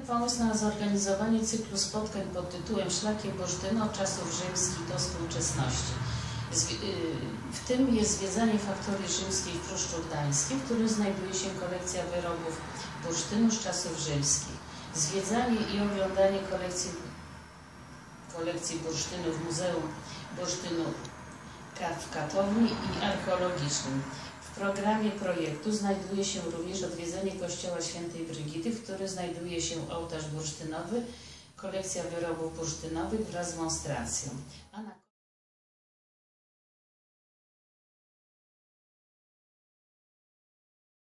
pomysł na zorganizowanie cyklu spotkań pod tytułem Szlakiem Bursztynu od czasów rzymskich do współczesności. W tym jest zwiedzanie faktorii rzymskiej w Pruszczu Gdańskim, w którym znajduje się kolekcja wyrobów bursztynu z czasów rzymskich. Zwiedzanie i oglądanie kolekcji bursztynu w Muzeum Bursztynu w Katowni i Archeologicznym. W programie projektu znajduje się również odwiedzenie Kościoła Świętej Brygidy, w którym znajduje się ołtarz bursztynowy, kolekcja wyrobów bursztynowych wraz z monstracją.